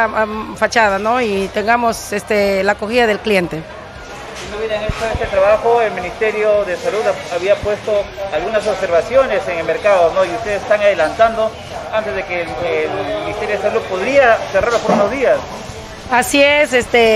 fachada, ¿no? Y tengamos la acogida del cliente. Si no hubieran hecho este trabajo, el Ministerio de Salud había puesto algunas observaciones en el mercado, ¿no? Y ustedes están adelantando antes de que el Ministerio de Salud podría cerrarlo por unos días. Así es,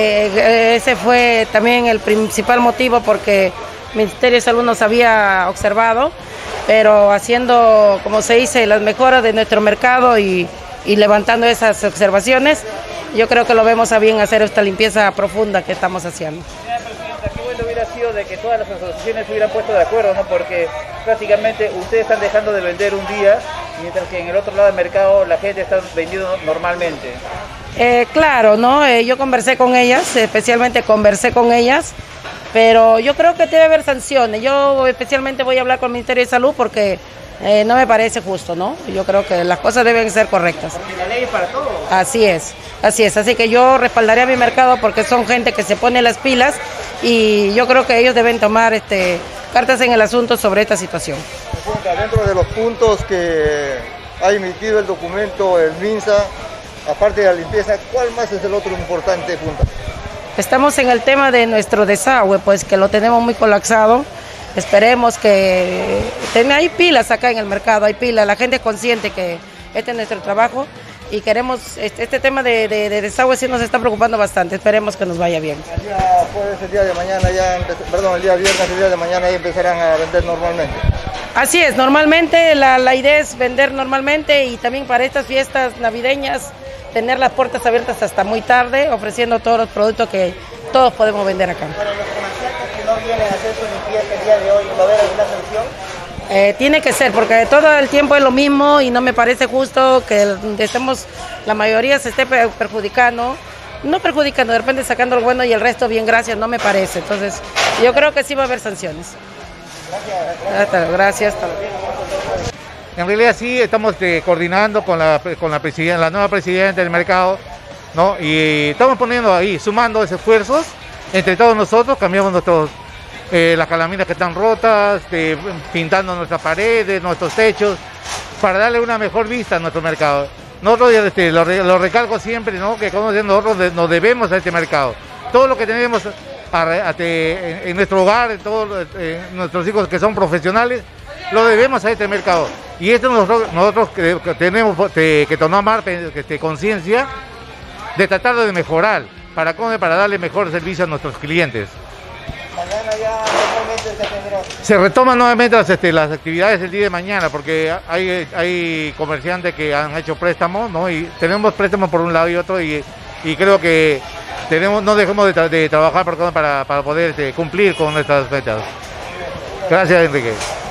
ese fue también el principal motivo porque el Ministerio de Salud nos había observado, pero haciendo, como se dice, las mejoras de nuestro mercado y levantando esas observaciones, yo creo que lo vemos a bien hacer esta limpieza profunda que estamos haciendo. Señora Presidenta, qué bueno hubiera sido de que todas las asociaciones se hubieran puesto de acuerdo, ¿no? Porque prácticamente ustedes están dejando de vender un día, mientras que en el otro lado del mercado la gente está vendiendo normalmente. Claro, ¿no? Yo conversé con ellas, especialmente conversé con ellas, pero yo creo que debe haber sanciones. Yo especialmente voy a hablar con el Ministerio de Salud porque no me parece justo, ¿no? Yo creo que las cosas deben ser correctas. Porque la ley es para todos. Así es. Así que yo respaldaré a mi mercado porque son gente que se pone las pilas y yo creo que ellos deben tomar cartas en el asunto sobre esta situación. Dentro de los puntos que ha emitido el documento el MINSA, aparte de la limpieza, ¿cuál más es el otro importante punto? Estamos en el tema de nuestro desagüe, pues que lo tenemos muy colapsado. Esperemos que hay pilas acá en el mercado, hay pilas, la gente es consciente que este es nuestro trabajo y queremos, este tema de desagüe sí nos está preocupando bastante, esperemos que nos vaya bien. El día jueves, el día de mañana el día viernes, el día de mañana ya empezarán a vender normalmente. Así es, normalmente la idea es vender normalmente y también para estas fiestas navideñas tener las puertas abiertas hasta muy tarde, ofreciendo todos los productos que todos podemos vender acá. Para los comerciantes que no vienen a hacer su limpieza el día de hoy, ¿va a haber alguna sanción? Tiene que ser, porque todo el tiempo es lo mismo y no me parece justo que la mayoría se esté perjudicando, no perjudicando, de repente sacando lo bueno y el resto bien, gracias, no me parece. Entonces, yo creo que sí va a haber sanciones. Gracias. En realidad sí, estamos coordinando con la presidenta, la nueva presidenta del mercado, ¿no? Y estamos poniendo ahí, sumando esos esfuerzos, entre todos nosotros, cambiamos las calaminas que están rotas, pintando nuestras paredes, nuestros techos, para darle una mejor vista a nuestro mercado. Nosotros lo recalco siempre, ¿no? Que nosotros nos debemos a este mercado. Todo lo que tenemos en nuestro hogar, todos nuestros hijos que son profesionales, lo debemos a este mercado. Y esto nosotros tenemos que tomar conciencia de tratar de mejorar, para darle mejor servicio a nuestros clientes. Mañana ya normalmente se tendrá. Se retoman nuevamente las actividades el día de mañana, porque hay comerciantes que han hecho préstamos, ¿no? Y tenemos préstamos por un lado y otro, y creo que no dejemos de trabajar para poder cumplir con nuestras metas. Gracias, Enrique.